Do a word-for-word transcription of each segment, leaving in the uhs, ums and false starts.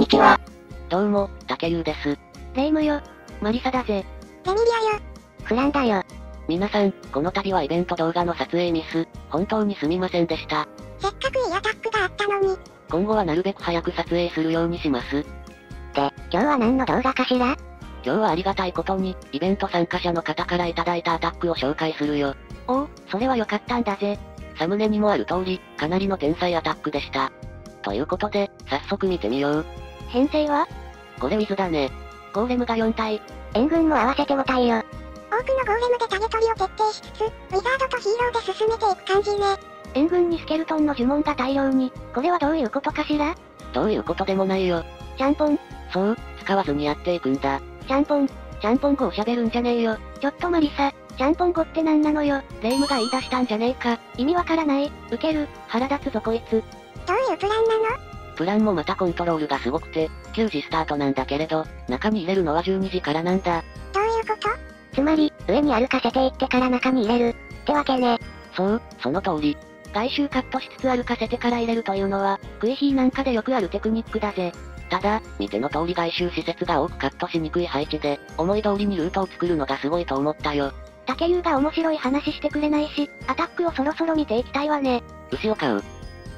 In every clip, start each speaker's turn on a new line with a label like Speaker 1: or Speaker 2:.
Speaker 1: ちは。
Speaker 2: どうも、竹優です。
Speaker 3: レイムよ。マリサだぜ。
Speaker 1: レミリアよ。
Speaker 3: フランだよ。
Speaker 2: 皆さん、この度はイベント動画の撮影ミス、本当にすみませんでした。
Speaker 1: せっかくいいアタックがあったのに。
Speaker 2: 今後はなるべく早く撮影するようにします。
Speaker 3: で、今日は何の動画かしら？
Speaker 2: 今日はありがたいことに、イベント参加者の方からいただいたアタックを紹介するよ。
Speaker 3: おお、それは良かったんだぜ。
Speaker 2: サムネにもある通り、かなりの天才アタックでした。ということで、早速見てみよう。
Speaker 3: 編成は？
Speaker 2: これウィズだね。
Speaker 3: ゴーレムがよん体。援軍も合わせてご体よ。
Speaker 1: 多くのゴーレムでタゲ取りを徹底しつつ、ウィザードとヒーローで進めていく感じね。
Speaker 3: 援軍にスケルトンの呪文が大量に、これはどういうことかしら？
Speaker 2: どういうことでもないよ。
Speaker 3: ちゃんぽん。
Speaker 2: そう、使わずにやっていくんだ。
Speaker 3: ちゃんぽん。ちゃんぽん語を喋るんじゃねえよ。ちょっとマリサ、ちゃんぽん語って何なのよ。レイムが言い出したんじゃねえか。意味わからない。ウケる。腹立つぞこいつ。
Speaker 1: どういうプランなの？
Speaker 2: プランもまたコントロールがすごくて、きゅうじスタートなんだけれど、中に入れるのはじゅうにじからなんだ。
Speaker 1: どういうこと？
Speaker 3: つまり、上に歩かせていってから中に入れる。ってわけね。
Speaker 2: そう、その通り。
Speaker 3: 外周カットしつつ歩かせてから入れるというのは、クイヒーなんかでよくあるテクニックだぜ。
Speaker 2: ただ、見ての通り外周施設が多くカットしにくい配置で、思い通りにルートを作るのがすごいと思ったよ。
Speaker 3: 竹優が面白い話してくれないし、アタックをそろそろ見ていきたいわね。
Speaker 2: 牛を飼う。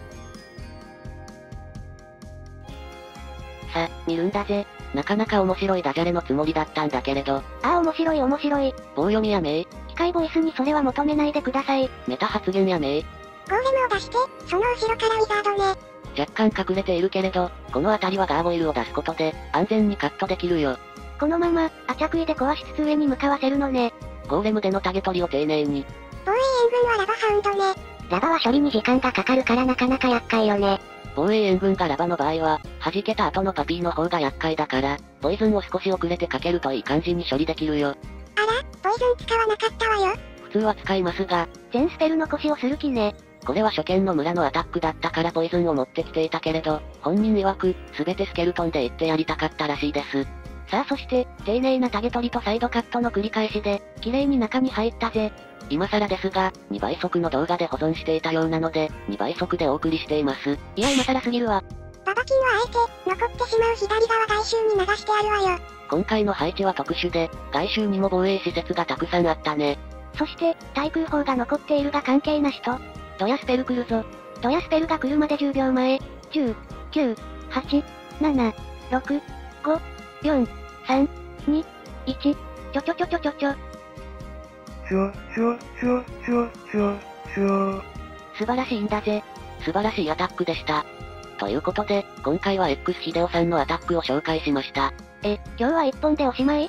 Speaker 2: さ、見るんだぜ。なかなか面白いダジャレのつもりだったんだけれど。
Speaker 3: ああ面白い面白い。
Speaker 2: 棒読みやめい。
Speaker 3: 機械ボイスにそれは求めないでください。
Speaker 2: メタ発言やめい。
Speaker 1: ゴーレムを出して、その後ろからウィザードね。
Speaker 2: 若干隠れているけれど、この辺りはガーボイルを出すことで、安全にカットできるよ。
Speaker 3: このまま、アチャクイで壊しつつ上に向かわせるのね。
Speaker 2: ゴーレムでのタゲ取りを丁寧に。
Speaker 1: 防衛援軍はラバハウンドね。
Speaker 3: ラバは処理に時間がかかるからなかなか厄介よね。
Speaker 2: 防衛援軍がラバの場合は、弾けた後のパピーの方が厄介だから、ポイズンを少し遅れてかけるといい感じに処理できるよ。
Speaker 1: あら、ポイズン使わなかったわよ。
Speaker 2: 普通は使いますが、
Speaker 3: 全スペル残しをする気ね。
Speaker 2: これは初見の村のアタックだったからポイズンを持ってきていたけれど、本人曰く、すべてスケルトンで言ってやりたかったらしいです。
Speaker 3: さあそして、丁寧なタゲ取りとサイドカットの繰り返しで、綺麗に中に入ったぜ。
Speaker 2: 今更ですが、にばい速の動画で保存していたようなので、にばい速でお送りしています。
Speaker 3: いや今更すぎるわ。
Speaker 1: ババキンはあえて、残ってしまう左側外周に流してあるわよ。
Speaker 2: 今回の配置は特殊で、外周にも防衛施設がたくさんあったね。
Speaker 3: そして、対空砲が残っているが関係なしと、ドヤスペル来るぞ。ドヤスペルが来るまでじゅうびょうまえ。じゅう、きゅう、はち、なな、ろく、ご、よん、さん、に、いち、ちょちょちょちょちょちょ。
Speaker 4: ちょちょちょちょちょちょ。
Speaker 2: 素晴らしいんだぜ。素晴らしいアタックでした。ということで、今回は X ヒデオさんのアタックを紹介しました。
Speaker 3: え、今日は一本でおしまい？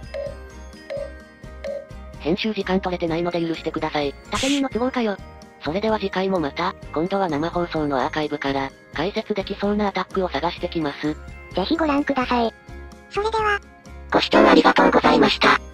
Speaker 2: 編集時間取れてないので許してください。
Speaker 3: 竹優の都合かよ。
Speaker 2: それでは次回もまた、今度は生放送のアーカイブから、解説できそうなアタックを探してきます。
Speaker 3: ぜひご覧ください。
Speaker 1: それでは、
Speaker 2: ご視聴ありがとうございました。